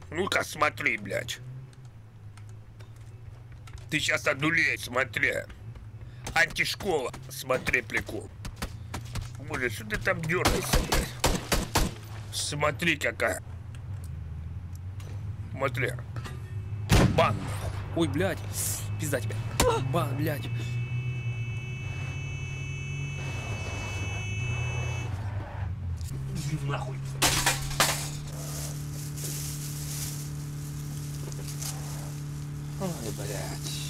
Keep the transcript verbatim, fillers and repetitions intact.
Ну-ка, смотри, блядь. Ты сейчас одулеешь, смотри. Антишкола, смотри, прикол. Боже, что ты там дергаешься, блядь? Смотри, какая. Смотри. Бан. Ой, блядь. Пизда тебя. Бан, блядь. Иди нахуй. Ой, блядь.